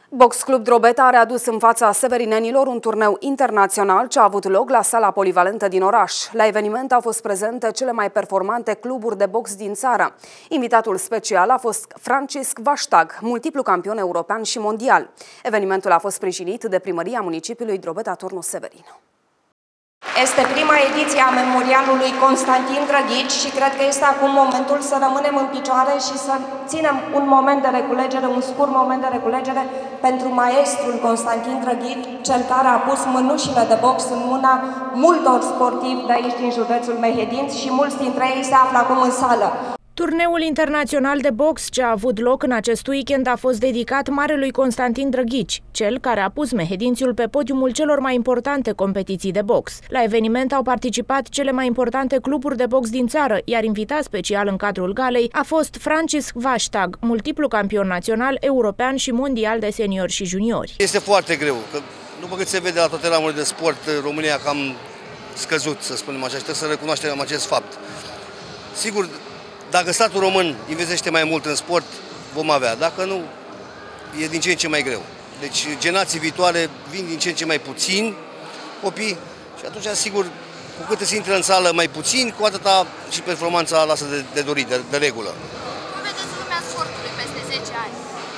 Box Club Drobeta a readus în fața severinenilor un turneu internațional ce a avut loc la sala polivalentă din oraș. La eveniment au fost prezente cele mai performante cluburi de box din țară. Invitatul special a fost Francisc Vaștag, multiplu campion european și mondial. Evenimentul a fost sprijinit de primăria municipiului Drobeta Turnul Severin. Este prima ediție a memorialului Constantin Drăghici și cred că este acum momentul să rămânem în picioare și să ținem un moment de reculegere, un scurt moment de reculegere pentru maestrul Constantin Drăghici, cel care a pus mânușile de box în mâna multor sportivi de aici din județul Mehedinți și mulți dintre ei se află acum în sală. Turneul internațional de box ce a avut loc în acest weekend a fost dedicat marelui Constantin Drăghici, cel care a pus mehedințiul pe podiumul celor mai importante competiții de box. La eveniment au participat cele mai importante cluburi de box din țară, iar invitat special în cadrul galei a fost Francisc Vaștag, multiplu campion național, european și mondial de seniori și juniori. Este foarte greu, că după cât se vede la toate ramurile de sport, România cam scăzut, să spunem așa, și trebuie să recunoaștem acest fapt. Sigur, dacă statul român investește mai mult în sport, vom avea. Dacă nu, e din ce în ce mai greu. Deci generații viitoare vin din ce în ce mai puțini copii și atunci, sigur, cu cât se intră în sală mai puțin, cu atâta și performanța lasă de dorit, de regulă. Cum vedeți lumea sportului peste 10 ani?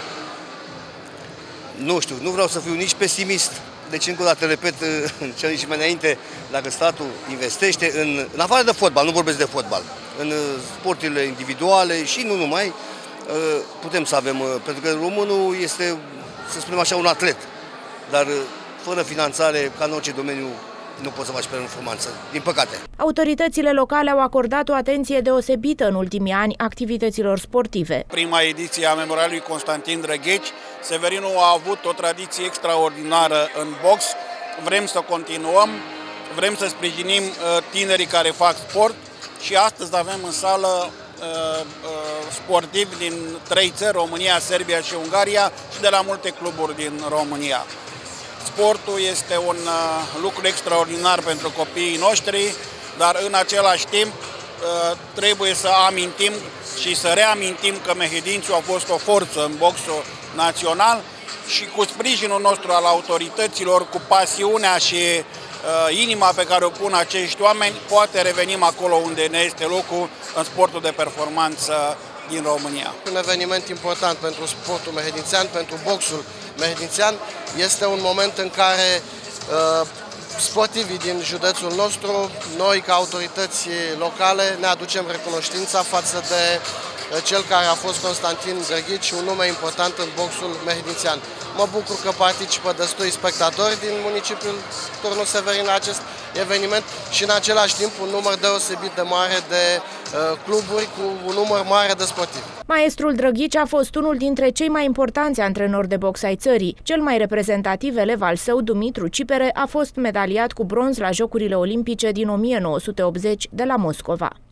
Nu știu, nu vreau să fiu nici pesimist. Deci, încă o dată, repet, ce am zis mai înainte, dacă statul investește în afară de fotbal, nu vorbesc de fotbal, în sporturile individuale și nu numai, putem să avem, pentru că românul este, să spunem așa, un atlet, dar fără finanțare, ca în orice domeniu, nu poți să faci performanță, din păcate. Autoritățile locale au acordat o atenție deosebită în ultimii ani activităților sportive. Prima ediție a memorialului Constantin Drăghici, Severinul a avut o tradiție extraordinară în box. Vrem să continuăm, vrem să sprijinim tinerii care fac sport și astăzi avem în sală sportivi din 3 țări, România, Serbia și Ungaria, și de la multe cluburi din România. Sportul este un lucru extraordinar pentru copiii noștri, dar în același timp trebuie să amintim și să reamintim că mehedințiul a fost o forță în boxul național și cu sprijinul nostru al autorităților, cu pasiunea și inima pe care o pun acești oameni, poate revenim acolo unde ne este locul în sportul de performanță din România. Un eveniment important pentru sportul mehedințean, pentru boxul mehedințean. Este un moment în care sportivii din județul nostru, noi ca autorități locale, ne aducem recunoștința față de cel care a fost Constantin Drăghici, un nume important în boxul mehedințean. Mă bucur că participă destui spectatori din municipiul Turnul Severin la acest eveniment și în același timp un număr deosebit de mare de cluburi cu un număr mare de sportivi. Maestrul Drăghici a fost unul dintre cei mai importanți antrenori de box ai țării. Cel mai reprezentativ elev al său, Dumitru Cipere, a fost medaliat cu bronz la Jocurile Olimpice din 1980 de la Moscova.